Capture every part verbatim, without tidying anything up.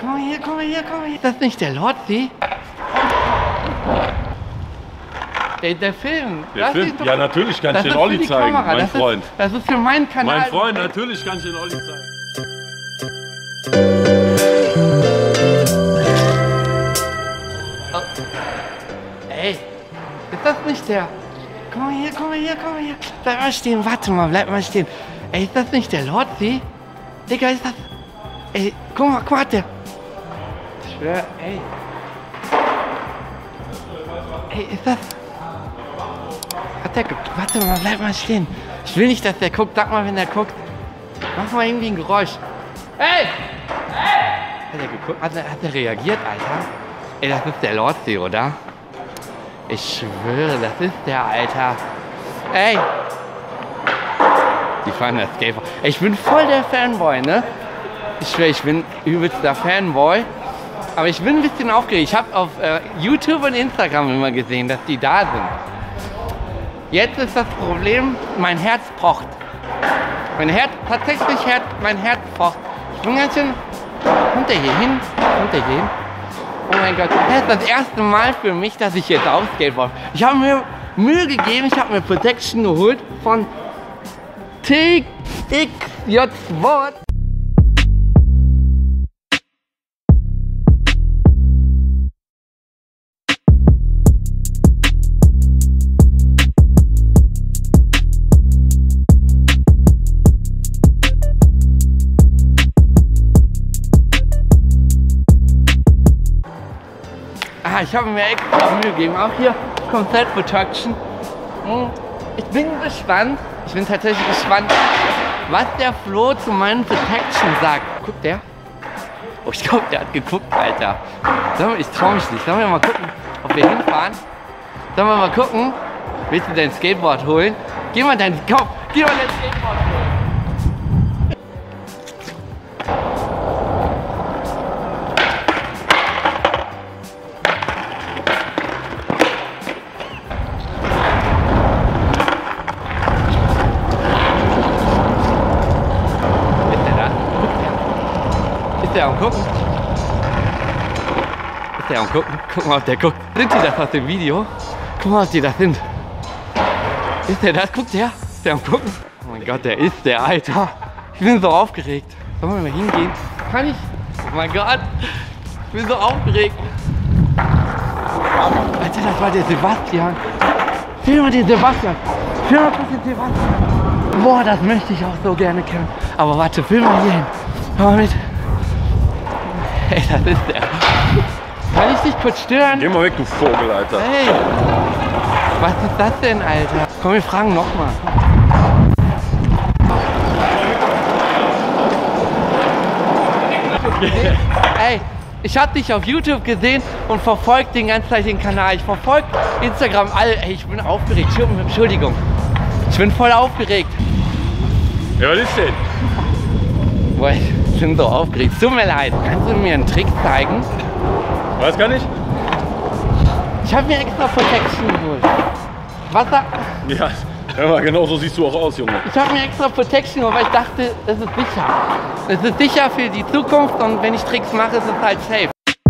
Komm mal hier, komm mal hier, komm mal hier. Ist das nicht der Lordsee? Der, der Film. Der Film? Doch, ja, natürlich kann ich den Olli zeigen, Kamera. mein das Freund. Ist, das ist für meinen Kanal. Mein Freund, natürlich kann ich den Olli zeigen. Oh. Ey, ist das nicht der? Komm mal hier, komm mal hier, komm mal hier. Bleib mal stehen, warte mal, bleib mal stehen. Ey, ist das nicht der Lordsee? Digga, ist das... Ey, guck mal, guck mal, der... Ich schwör, ey. Ey, ist das... Hat der geguckt? Warte mal, bleib mal stehen. Ich will nicht, dass der guckt. Sag mal, wenn der guckt. Mach mal irgendwie ein Geräusch. Ey! Ey! Hat er geguckt? Hat er, hat er reagiert, Alter? Ey, das ist der Lordsee, oder? Ich schwöre, das ist der, Alter. Ey! Die fahren das Skateboard. Ey, ich bin voll der Fanboy, ne? Ich schwöre, ich bin übelster Fanboy. Aber ich bin ein bisschen aufgeregt. Ich habe auf äh, YouTube und Instagram immer gesehen, dass die da sind. Jetzt ist das Problem, mein Herz pocht. Mein Herz, tatsächlich Herz, mein Herz pocht. Ich bin ganz schön... Kommt der hier hin? Kommt der hier hin? Oh mein Gott, das ist das erste Mal für mich, dass ich jetzt auf Skateboard. Ich habe mir Mühe gegeben, ich habe mir Protection geholt von T X J Sport. Ich habe mir extra Mühe gegeben, auch hier komplett Protection. Ich bin gespannt, ich bin tatsächlich gespannt, was der Flo zu meinen Protection sagt. Guckt der? Oh, ich glaube, der hat geguckt, Alter. Ich trau mich nicht. Sollen wir mal gucken, ob wir hinfahren? Sollen wir mal gucken? Willst du dein Skateboard holen? Geh mal dein, komm, geh mal dein Skateboard holen. Ist der am Gucken? Ist der am Gucken? Guck mal, ob der guckt. Sind die das aus dem Video? Guck mal, ob die das sind. Ist der das? Guckt der? Ist der am Gucken? Oh mein Gott, der ist der, Alter. Ich bin so aufgeregt. Sollen wir mal hingehen? Kann ich? Oh mein Gott. Ich bin so aufgeregt. Alter, das war der Sebastian. Film mal den Sebastian. Film mal kurz den Sebastian. Boah, das möchte ich auch so gerne kennen. Aber warte, film mal hier hin. Hör mal mit. Ey, das ist der. Kann ich dich kurz stören? Geh mal weg, du Vogel, Alter. Hey, was ist das denn, Alter? Komm, wir fragen nochmal. Ey, ich hab dich auf YouTube gesehen und verfolgt den ganzen Zeit den Kanal. Ich verfolge Instagram alle. Ey, ich bin aufgeregt. Entschuldigung. Ich bin voll aufgeregt. Ja, was ist denn? Boah, ich bin so aufgeregt. Tut mir leid. Kannst du mir einen Trick zeigen? Was kann ich? Ich habe mir extra Protection geholt. Wasser. Ja, hör mal, genau so siehst du auch aus, Junge. Ich habe mir extra Protection geholt, weil ich dachte, es ist sicher. Es ist sicher für die Zukunft und wenn ich Tricks mache, ist es halt safe.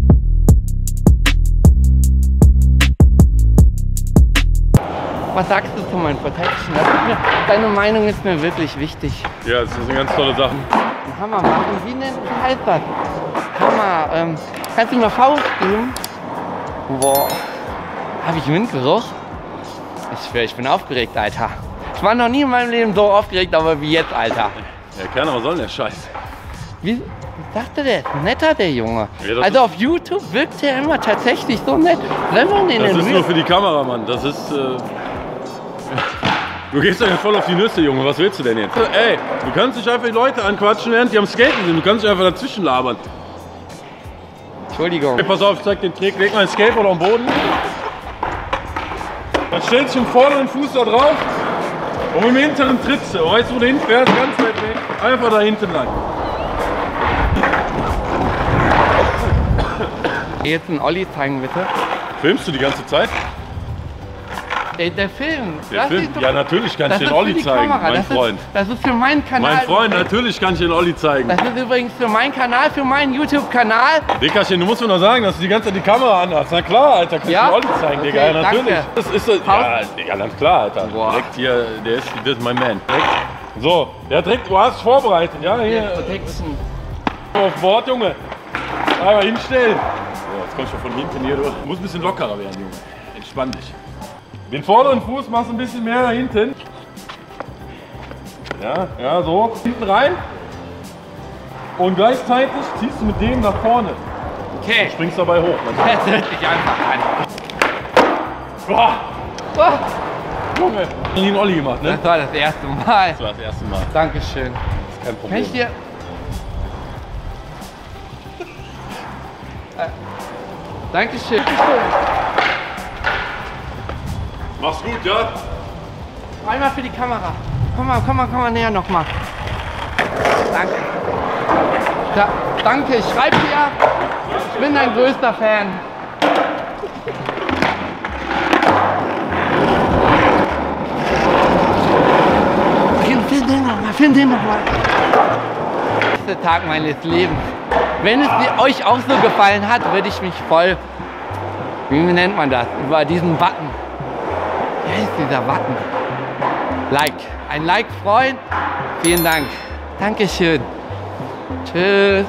Was sagst du zu meinen Protection? Das ist mir, deine Meinung ist mir wirklich wichtig. Ja, das sind ganz tolle Sachen. Hammer machen. Wie nennt wie heißt das? Hammer. Ähm, kannst du mir Faust geben? Boah. Habe ich Windgeruch? Ich schwör, ich bin aufgeregt, Alter. Ich war noch nie in meinem Leben so aufgeregt, aber wie jetzt, Alter. Ja, keiner, was soll denn der Scheiß? Wie, wie dachte der? Netter, der Junge. Ja, also auf YouTube wirkt er immer tatsächlich so nett. Wenn man den das ist Mühe nur für die Kamera, Mann. Das ist... Äh Du gehst doch voll auf die Nüsse, Junge. Was willst du denn jetzt? Ey, du kannst nicht einfach die Leute anquatschen, während die am Skaten sind. Du kannst dich einfach dazwischen labern. Entschuldigung. Hey, pass auf, ich zeig den Trick. Leg mal ein Skateboard auf den Boden. Dann stellst du den vorderen Fuß da drauf und mit dem hinteren trittst du. Weißt du, wo du hinfährst? Ganz weit weg. Einfach da hinten lang. Jetzt einen Olli zeigen, bitte. Filmst du die ganze Zeit? Ey, der Film. Der Film? Doch, ja, natürlich kann ich den Olli zeigen, Kamera. mein das Freund. Ist, das ist für meinen Kanal. Mein Freund, natürlich kann ich den Olli zeigen. Das ist übrigens für meinen Kanal, für meinen YouTube-Kanal. Dickerchen, du musst mir noch sagen, dass du die ganze Zeit die Kamera anhast. Na klar, Alter, kannst Ja? du Olli zeigen, Okay, Digga. Ja, natürlich. danke. Das ist so, ja, Digga, ganz klar, Alter. Boah. Direkt hier, der ist, das ist mein Man. Direkt. So, der direkt, du hast vorbereitet, ja? Hier, Protection. auf Bord, Junge. Einmal hinstellen. So, jetzt kommst du von hinten hier durch. Du musst ein bisschen lockerer werden, Junge. Entspann dich. Den vorderen Fuß machst du ein bisschen mehr nach hinten. Ja, ja, so. Hinten rein. Und gleichzeitig ziehst du mit dem nach vorne. Okay. Springst dabei hoch. Das hört sich einfach an. Boah, Oh, Junge. Nie einen Olli gemacht, ne? das war das erste Mal. Das war das erste Mal. Dankeschön. Das ist kein Kann Problem. ich dir... Äh, Dankeschön. Mach's gut, ja? Einmal für die Kamera. Komm mal, komm mal, komm mal näher nochmal. Danke. Ja, danke, ich schreibe dir. Ich bin dein größter Fan. Film den nochmal, film den nochmal. Der Tag meines Lebens. Wenn es euch auch so gefallen hat, würde ich mich voll, wie nennt man das, über diesen Button. Wie heißt dieser Button? Like. Ein Like freuen. Vielen Dank. Dankeschön. Tschüss.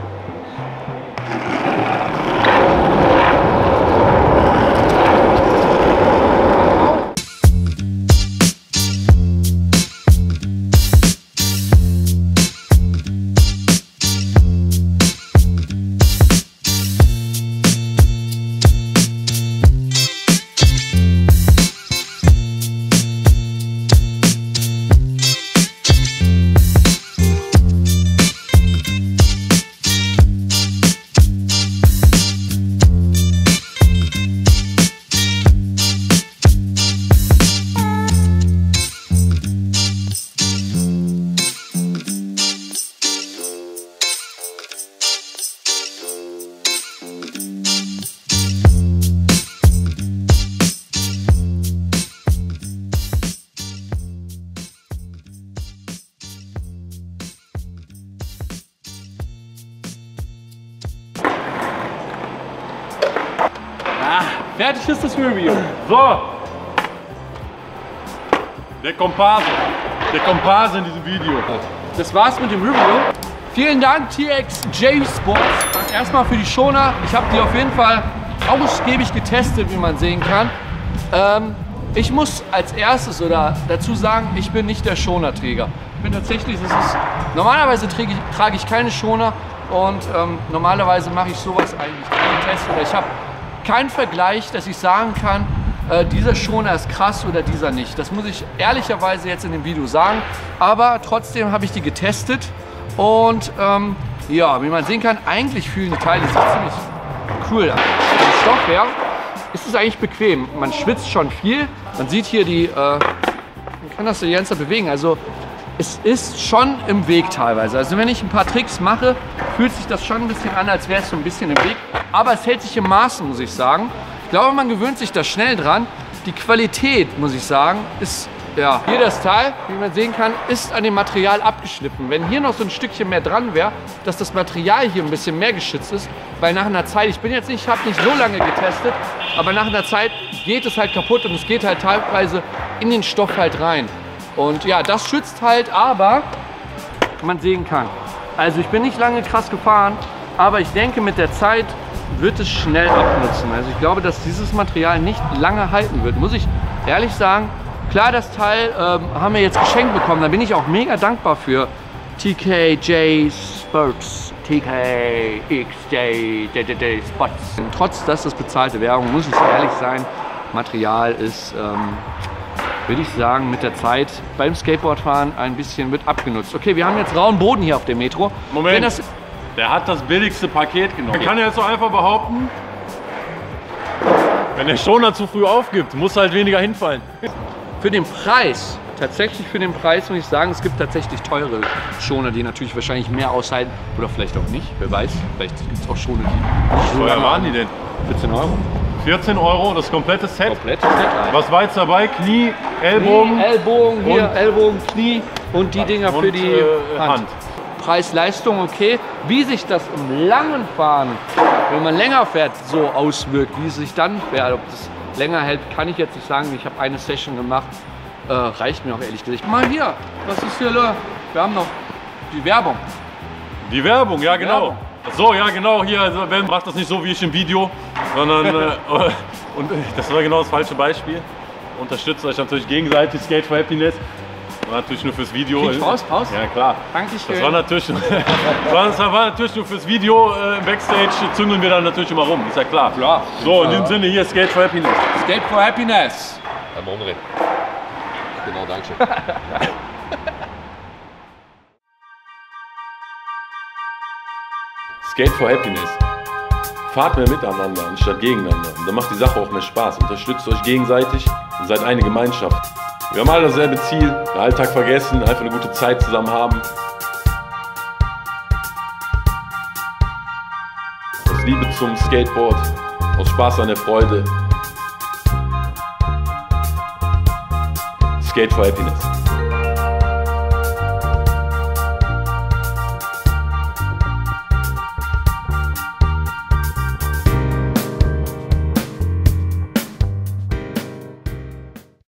Fertig ist das Review. So. Der Komparse. Der Komparse in diesem Video. Das war's mit dem Review. Vielen Dank T X J Sports. Erstmal für die Schoner. Ich habe die auf jeden Fall ausgiebig getestet, wie man sehen kann. Ähm, ich muss als erstes oder dazu sagen, ich bin nicht der Schonerträger. Ich bin tatsächlich, das ist, normalerweise trage ich, trage ich keine Schoner und ähm, normalerweise mache ich sowas eigentlich keinen Test oder ich habe keinen Vergleich, dass ich sagen kann, äh, dieser Schoner ist krass oder dieser nicht. Das muss ich ehrlicherweise jetzt in dem Video sagen, aber trotzdem habe ich die getestet und ähm, ja, wie man sehen kann, eigentlich fühlen die Teile sich ziemlich cool an. Vom Stoff her ist es eigentlich bequem. Man schwitzt schon viel, man sieht hier die, äh, man kann das die ganze Zeit bewegen, also es ist schon im Weg teilweise. Also wenn ich ein paar Tricks mache, fühlt sich das schon ein bisschen an, als wäre es so ein bisschen im Weg. Aber es hält sich im Maßen, muss ich sagen. Ich glaube, man gewöhnt sich da schnell dran. Die Qualität, muss ich sagen, ist, ja, hier das Teil, wie man sehen kann, ist an dem Material abgeschliffen. Wenn hier noch so ein Stückchen mehr dran wäre, dass das Material hier ein bisschen mehr geschützt ist, weil nach einer Zeit, ich bin jetzt nicht, ich habe nicht so lange getestet, aber nach einer Zeit geht es halt kaputt und es geht halt teilweise in den Stoff halt rein. Und ja, das schützt halt, aber man sehen kann. Also ich bin nicht lange krass gefahren, aber ich denke, mit der Zeit wird es schnell abnutzen. Also ich glaube, dass dieses Material nicht lange halten wird, muss ich ehrlich sagen. Klar, das Teil ähm, haben wir jetzt geschenkt bekommen, da bin ich auch mega dankbar für. T K J Sports, T K X J Sports. Trotz, dass das bezahlte Werbung, muss ich ehrlich sein, Material ist, ähm, würde ich sagen, mit der Zeit beim Skateboardfahren ein bisschen wird abgenutzt. Okay, wir haben jetzt rauen Boden hier auf dem Metro. Moment, Wenn das, der hat das billigste Paket genommen. Man kann ja jetzt so einfach behaupten, wenn der Schoner zu früh aufgibt, muss halt weniger hinfallen. für den Preis, tatsächlich für den Preis muss ich sagen, es gibt tatsächlich teure Schoner, die natürlich wahrscheinlich mehr aushalten. Oder vielleicht auch nicht, wer weiß. Vielleicht gibt es auch Schoner, die nicht so Woher lange waren die denn? vierzehn Euro. vierzehn Euro, das komplette Set. Komplett Set. Was war jetzt dabei? Knie, Ellbogen, Knie, Ellbogen, hier, und- Ellbogen, Knie und die Dinger und, für die äh, Hand. Hand. Preis-Leistung okay. Wie sich das im langen Fahren, wenn man länger fährt, so auswirkt, wie es sich dann fährt, ob das länger hält, kann ich jetzt nicht sagen. Ich habe eine Session gemacht, äh, reicht mir auch ehrlich gesagt. Mal hier, was ist hier? Le? Wir haben noch die Werbung. Die Werbung, ja genau. Werbung. Ach so, ja genau, hier, also, Ben macht das nicht so wie ich im Video, sondern, äh, und äh, das war genau das falsche Beispiel. Unterstützt euch natürlich gegenseitig, Skate for Happiness. War natürlich nur fürs Video. Krieg ich raus, raus? Ja klar. Dankeschön. Das war natürlich, das war, das war natürlich nur fürs Video. Äh, im Backstage züngeln wir dann natürlich immer rum, ist ja klar. Klar. So, in diesem Sinne hier Skate for Happiness. Skate for Happiness. Einmal umdrehen. Genau, danke schön. Skate for Happiness. Fahrt mehr miteinander anstatt gegeneinander. Und dann macht die Sache auch mehr Spaß. Unterstützt euch gegenseitig und seid eine Gemeinschaft. Wir haben alle dasselbe Ziel, den Alltag vergessen, einfach eine gute Zeit zusammen haben. Aus Liebe zum Skateboard, aus Spaß an der Freude. Skate for Happiness.